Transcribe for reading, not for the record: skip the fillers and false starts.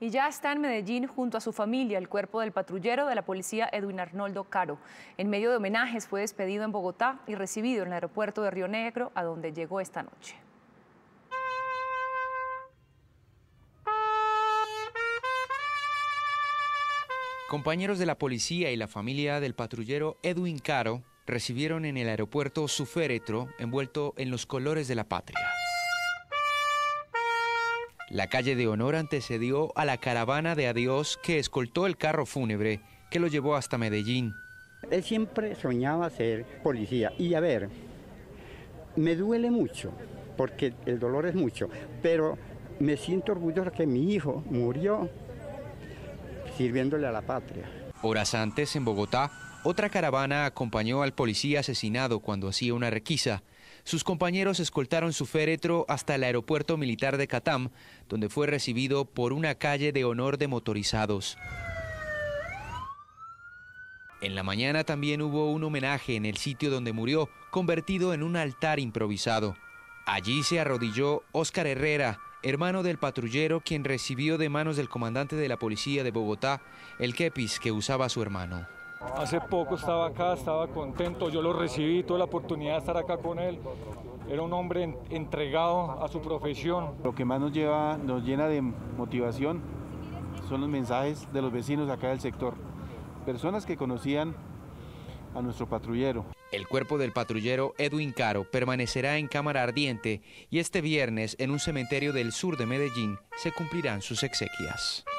Y ya está en Medellín junto a su familia el cuerpo del patrullero de la policía Edwin Arnoldo Caro. En medio de homenajes fue despedido en Bogotá y recibido en el aeropuerto de Río Negro, a donde llegó esta noche. Compañeros de la policía y la familia del patrullero Edwin Caro recibieron en el aeropuerto su féretro envuelto en los colores de la patria. La calle de honor antecedió a la caravana de adiós que escoltó el carro fúnebre que lo llevó hasta Medellín. Él siempre soñaba ser policía y a ver, me duele mucho porque el dolor es mucho, pero me siento orgulloso que mi hijo murió sirviéndole a la patria. Horas antes, en Bogotá, otra caravana acompañó al policía asesinado cuando hacía una requisa. Sus compañeros escoltaron su féretro hasta el aeropuerto militar de Catam, donde fue recibido por una calle de honor de motorizados. En la mañana también hubo un homenaje en el sitio donde murió, convertido en un altar improvisado. Allí se arrodilló Óscar Herrera, hermano del patrullero, quien recibió de manos del comandante de la policía de Bogotá el kepis que usaba su hermano. Hace poco estaba acá, estaba contento, yo lo recibí, tuve la oportunidad de estar acá con él. Era un hombre entregado a su profesión. Lo que más nos llena de motivación son los mensajes de los vecinos acá del sector. Personas que conocían a nuestro patrullero. El cuerpo del patrullero Edwin Caro permanecerá en cámara ardiente y este viernes en un cementerio del sur de Medellín se cumplirán sus exequias.